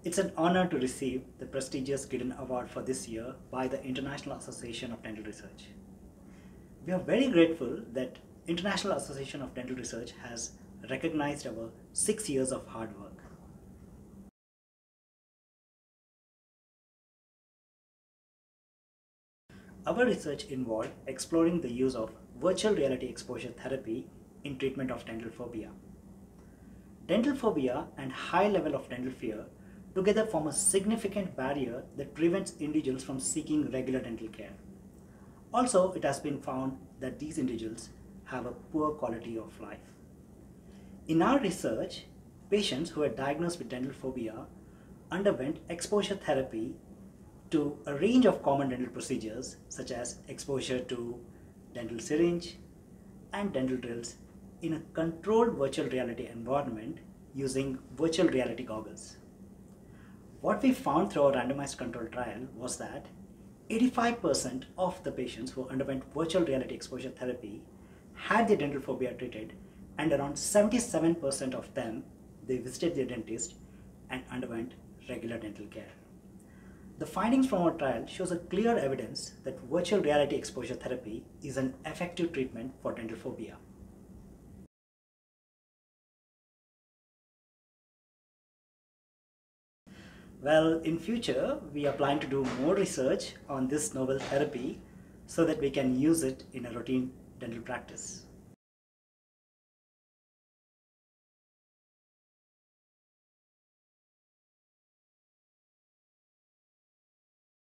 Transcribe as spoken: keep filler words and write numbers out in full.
It's an honor to receive the prestigious Giddon Award for this year by the International Association of Dental Research. We are very grateful that International Association of Dental Research has recognized our six years of hard work. Our research involved exploring the use of virtual reality exposure therapy in treatment of dental phobia. Dental phobia and high level of dental fear together form a significant barrier that prevents individuals from seeking regular dental care. Also, it has been found that these individuals have a poor quality of life. In our research, patients who were diagnosed with dental phobia underwent exposure therapy to a range of common dental procedures such as exposure to dental syringe and dental drills in a controlled virtual reality environment using virtual reality goggles. What we found through our randomized control trial was that eighty-five percent of the patients who underwent virtual reality exposure therapy had their dental phobia treated, and around seventy-seven percent of them they visited their dentist and underwent regular dental care. The findings from our trial shows a clear evidence that virtual reality exposure therapy is an effective treatment for dental phobia. Well, in future, we are planning to do more research on this novel therapy so that we can use it in a routine dental practice.